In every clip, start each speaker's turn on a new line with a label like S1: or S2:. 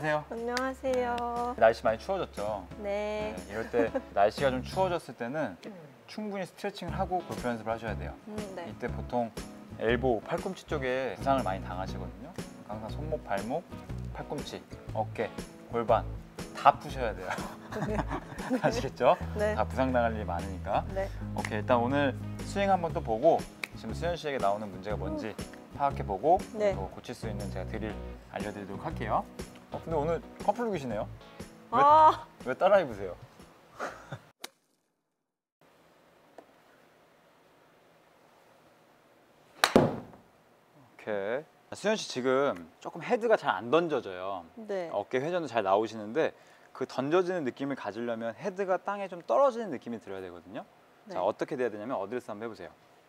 S1: 안녕하세요.
S2: 안녕하세요.
S1: 날씨 많이 추워졌죠?
S2: 네.
S1: 네, 이럴 때 날씨가 좀 추워졌을 때는 충분히 스트레칭을 하고 골프 연습을 하셔야 돼요.
S2: 네.
S1: 이때 보통 엘보, 팔꿈치 쪽에 부상을 많이 당하시거든요. 항상 손목, 발목, 팔꿈치, 어깨, 골반 다 푸셔야 돼요. 아시겠죠?
S2: 네.
S1: 다 부상당할 일이 많으니까.
S2: 네.
S1: 오케이, 일단 오늘 스윙 한번 또 보고 지금 수현 씨에게 나오는 문제가 뭔지 파악해보고
S2: 네.
S1: 또 고칠 수 있는 제가 드릴 알려드리도록 할게요. 근데 오늘 커플룩이시네요?
S2: 아,
S1: 왜 따라 입으세요? 오케이. 수현 씨 지금 조금 헤드가 잘 안 던져져요.
S2: 네.
S1: 어깨 회전도 잘 나오시는데 그 던져지는 느낌을 가지려면 헤드가 땅에 좀 떨어지는 느낌이 들어야 되거든요.
S2: 네.
S1: 자, 어떻게 돼야 되냐면 어드레스 한번 해보세요.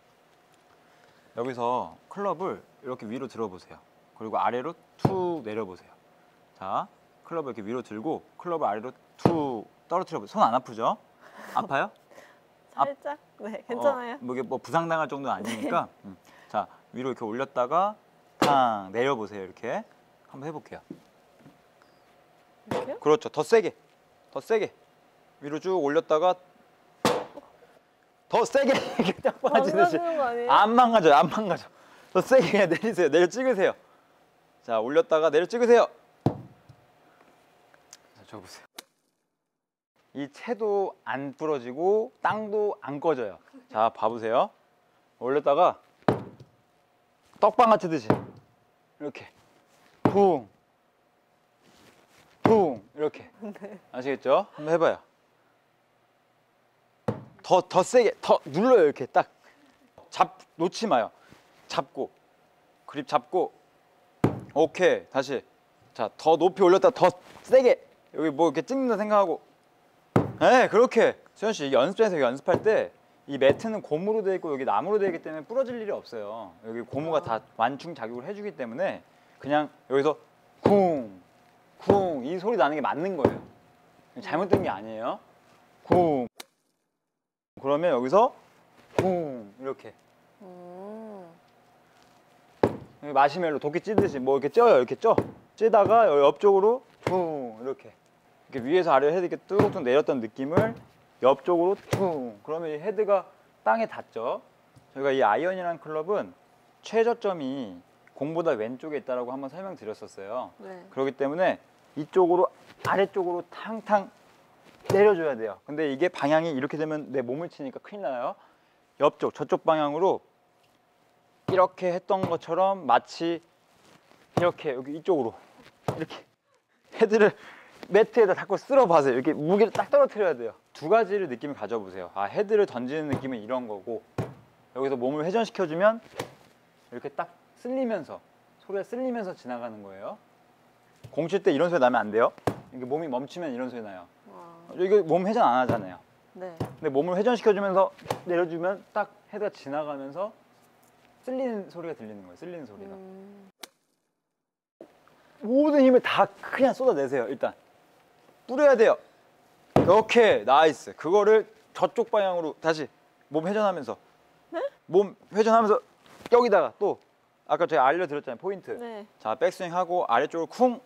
S1: 여기서 클럽을 이렇게 위로 들어보세요. 그리고 아래로 툭 내려보세요. 자, 클럽을 이렇게 위로 들고 클럽을 아래로 툭 떨어뜨려 보세요. 손 안 아프죠? 아파요?
S2: 살짝? 네, 괜찮아요.
S1: 뭐 이게 뭐 부상당할 정도는 아니니까. 자, 위로 이렇게 올렸다가 탕 내려보세요. 이렇게 한번 해볼게요.
S2: 이렇게요?
S1: 그렇죠. 더 세게, 더 세게 위로 쭉 올렸다가 더 세게 이렇게 딱 빠지듯이.
S2: 망가지는 거 아니에요?
S1: 안 망가져요, 안 망가져. 더 세게 그냥 내리세요. 내려 찍으세요. 자, 올렸다가 내려 찍으세요. 자, 저거 보세요. 이 채도 안 부러지고 땅도 안 꺼져요. 자, 봐보세요. 올렸다가 떡방 같이듯이 이렇게 붕, 붕 이렇게.
S2: 네.
S1: 아시겠죠? 한번 해봐요. 더 세게, 더 눌러요. 이렇게 딱 놓지 마요. 잡고 그립 잡고. 오케이, 다시. 자, 더 높이 올렸다. 더 세게. 여기 뭐 이렇게 찍는다 생각하고. 네, 그렇게. 수현 씨, 연습장에서 연습할 때 이 매트는 고무로 되어 있고 여기 나무로 되어 있기 때문에 부러질 일이 없어요. 여기 고무가 다 완충 작용을 해주기 때문에 그냥 여기서 쿵, 쿵 이 소리 나는 게 맞는 거예요. 잘못된 게 아니에요. 쿵. 그러면 여기서 쿵 이렇게. 여기 마시멜로 도끼 찌듯이 뭐 이렇게 쪄요. 이렇게 찌다가 여기 옆쪽으로 쿵 이렇게. 이렇게 위에서 아래로 헤드 이렇게 뚝뚝 내렸던 느낌을 옆쪽으로 퉁. 그러면 이 헤드가 땅에 닿죠. 저희가 이 아이언이라는 클럽은 최저점이 공보다 왼쪽에 있다고 한번 설명드렸었어요.
S2: 네.
S1: 그렇기 때문에 이쪽으로 아래쪽으로 탕탕 내려줘야 돼요. 근데 이게 방향이 이렇게 되면 내 몸을 치니까 큰일 나요. 옆쪽 저쪽 방향으로 이렇게 했던 것처럼 마치 이렇게 여기 이쪽으로 이렇게 헤드를 매트에다 자꾸 쓸어봐세요. 이렇게 무게를 딱 떨어뜨려야 돼요. 두 가지를 느낌을 가져보세요. 아, 헤드를 던지는 느낌은 이런 거고, 여기서 몸을 회전시켜주면 이렇게 딱 쓸리면서, 소리가 쓸리면서 지나가는 거예요. 공 칠 때 이런 소리 나면 안 돼요. 이게 몸이 멈추면 이런 소리 나요. 이거 몸 회전 안 하잖아요.
S2: 네.
S1: 근데 몸을 회전시켜주면서 내려주면 딱 헤드가 지나가면서 쓸리는 소리가 들리는 거예요. 쓸리는 소리가. 모든 힘을 다 그냥 쏟아내세요. 일단 뿌려야 돼요. 오케이, 나이스. 그거를 저쪽 방향으로 다시 몸 회전하면서.
S2: 네?
S1: 몸 회전하면서 여기다가 또 아까 제가 알려드렸잖아요. 포인트.
S2: 네.
S1: 자, 백스윙 하고 아래쪽으로 쿵.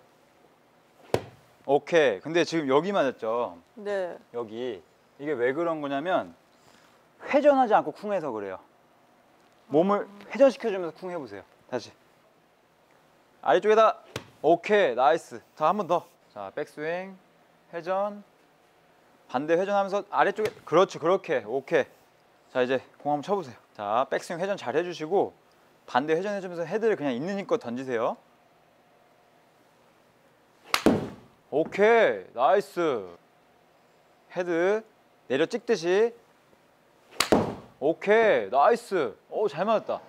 S1: 오케이. 근데 지금 여기 맞았죠?
S2: 네.
S1: 여기. 이게 왜 그런 거냐면 회전하지 않고 쿵해서 그래요. 몸을 회전시켜주면서 쿵 해보세요. 다시. 아래쪽에다. 오케이, 나이스. 자, 한 번 더. 자, 백스윙, 회전, 반대 회전하면서 아래쪽에. 그렇지, 그렇게. 오케이. 자, 이제 공 한번 쳐보세요. 자, 백스윙 회전 잘 해주시고 반대 회전해주면서 헤드를 그냥 있는 힘껏 던지세요. 오케이, 나이스. 헤드 내려 찍듯이. 오케이, 나이스. 오, 잘 맞았다.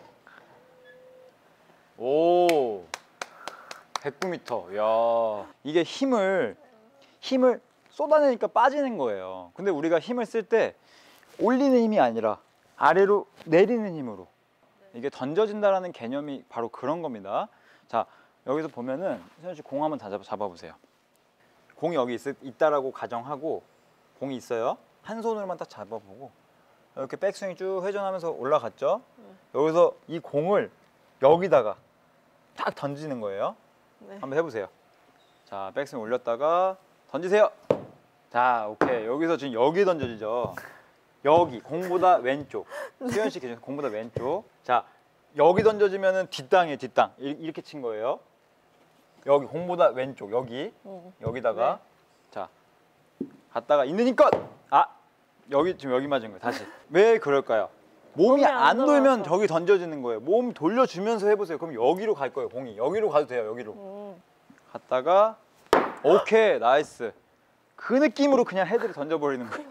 S1: 오, 109m. 야, 이게 힘을 쏟아내니까 빠지는 거예요. 근데 우리가 힘을 쓸 때 올리는 힘이 아니라 아래로 내리는 힘으로. 이게 던져진다라는 개념이 바로 그런 겁니다. 자, 여기서 보면은 수현 씨 공 한번 다 잡아보세요. 공이 여기 있다라고 가정하고 공이 있어요. 한 손으로만 딱 잡아보고 이렇게 백스윙 쭉 회전하면서 올라갔죠. 여기서 이 공을 여기다가 딱 던지는 거예요.
S2: 네.
S1: 한번 해보세요. 자, 백스윙 올렸다가 던지세요. 자, 오케이. 여기서 지금 여기 던져지죠. 여기 공보다 왼쪽. 수현 씨 기준 공보다 왼쪽. 자, 여기 던져지면은 뒷땅이에요. 뒷땅. 이렇게 친 거예요. 여기 공보다 왼쪽. 여기 여기다가 자 갔다가 있는 힘껏. 아, 여기 지금 여기 맞은 거예요. 다시. 왜 그럴까요? 몸이 안 돌면 저기 던져지는 거예요. 몸 돌려주면서 해보세요. 그럼 여기로 갈 거예요. 공이 여기로 가도 돼요. 여기로. 갔다가 오케이, 나이스. 그 느낌으로 그냥 헤드를 던져버리는 거예요.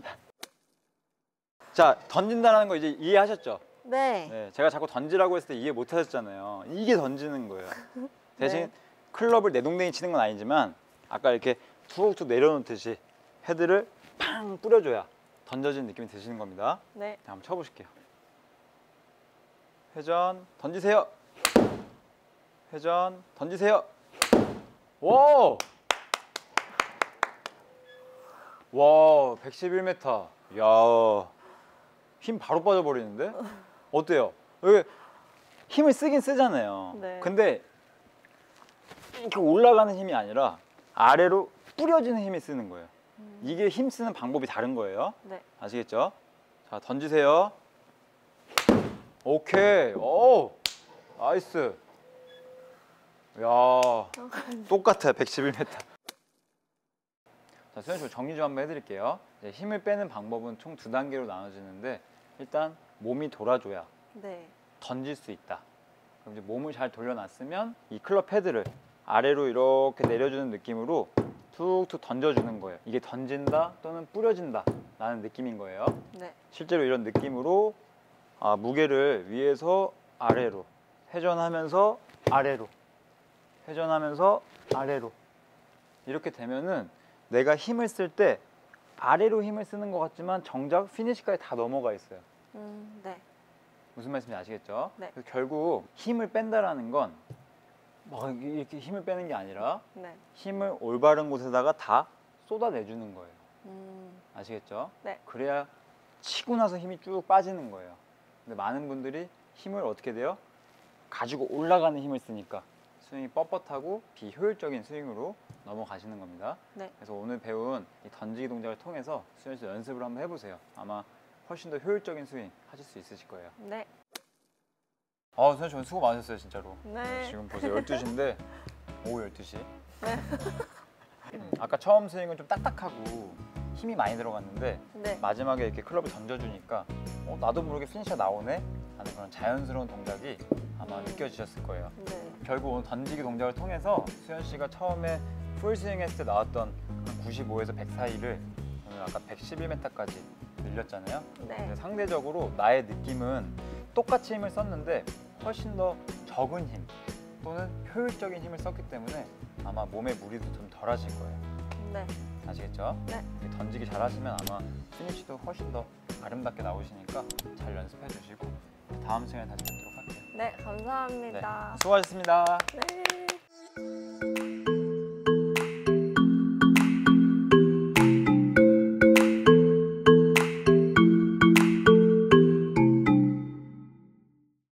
S1: 자, 던진다는 거 이제 이해하셨죠?
S2: 네.
S1: 네, 제가 자꾸 던지라고 했을 때 이해 못 하셨잖아요. 이게 던지는 거예요. 대신
S2: 네.
S1: 클럽을 내동댕이 치는 건 아니지만 아까 이렇게 툭툭 내려놓듯이 헤드를 팡 뿌려줘야 던져지는 느낌이 드시는 겁니다.
S2: 네.
S1: 자, 한번 쳐보실게요. 회전 던지세요. 회전 던지세요. 와! 와, 111m. 야, 힘 바로 빠져버리는데? 어때요? 여기 힘을 쓰긴 쓰잖아요.
S2: 네.
S1: 근데 이렇게 올라가는 힘이 아니라 아래로 뿌려지는 힘이 쓰는 거예요. 이게 힘 쓰는 방법이 다른 거예요.
S2: 네.
S1: 아시겠죠? 자, 던지세요. 오케이. 오, 나이스. 야, 똑같아요. 111m. 자, 수현 씨 정리 좀 한번 해드릴게요. 이제 힘을 빼는 방법은 총 2단계로 나눠지는데 일단 몸이 돌아줘야
S2: 네.
S1: 던질 수 있다. 그럼 이제 몸을 잘 돌려놨으면 이 클럽 헤드를 아래로 이렇게 내려주는 느낌으로 툭툭 던져주는 거예요. 이게 던진다 또는 뿌려진다 라는 느낌인 거예요.
S2: 네.
S1: 실제로 이런 느낌으로 무게를 위에서 아래로 회전하면서 아래로 회전하면서 아래로 이렇게 되면은 내가 힘을 쓸 때 아래로 힘을 쓰는 것 같지만 정작 피니시까지 다 넘어가 있어요.
S2: 네.
S1: 무슨 말씀인지 아시겠죠?
S2: 네.
S1: 그래서 결국 힘을 뺀다라는 건 막 이렇게 힘을 빼는 게 아니라
S2: 네.
S1: 힘을 올바른 곳에다가 다 쏟아내주는 거예요. 아시겠죠?
S2: 네.
S1: 그래야 치고 나서 힘이 쭉 빠지는 거예요. 근데 많은 분들이 힘을 어떻게 돼요? 가지고 올라가는 힘을 쓰니까 스윙이 뻣뻣하고 비효율적인 스윙으로 넘어가시는 겁니다.
S2: 네.
S1: 그래서 오늘 배운 이 던지기 동작을 통해서 수현 씨 연습을 한번 해보세요. 아마 훨씬 더 효율적인 스윙 하실 수 있으실 거예요.
S2: 네.
S1: 수현 씨 오늘 수고 많으셨어요, 진짜로.
S2: 네.
S1: 지금 벌써 12시인데 오후 12시.
S2: 네.
S1: 아까 처음 스윙은 좀 딱딱하고 힘이 많이 들어갔는데
S2: 네.
S1: 마지막에 이렇게 클럽을 던져주니까 나도 모르게 피니시가 나오네? 하는 그런 자연스러운 동작이 아마 느껴지셨을 거예요.
S2: 네.
S1: 결국 오늘 던지기 동작을 통해서 수현 씨가 처음에 풀스윙 했을 때 나왔던 95에서 100 사이를 오늘 아까 111m까지 늘렸잖아요.
S2: 네.
S1: 근데 상대적으로 나의 느낌은 똑같이 힘을 썼는데 훨씬 더 적은 힘 또는 효율적인 힘을 썼기 때문에 아마 몸에 무리도 좀 덜 하실 거예요.
S2: 네.
S1: 아시겠죠?
S2: 네.
S1: 던지기 잘 하시면 아마 피니시도 훨씬 더 아름답게 나오시니까 잘 연습해 주시고 다음 시간에 다시 뵙도록 할게요.
S2: 네. 감사합니다.
S1: 수고하셨습니다.
S2: 네.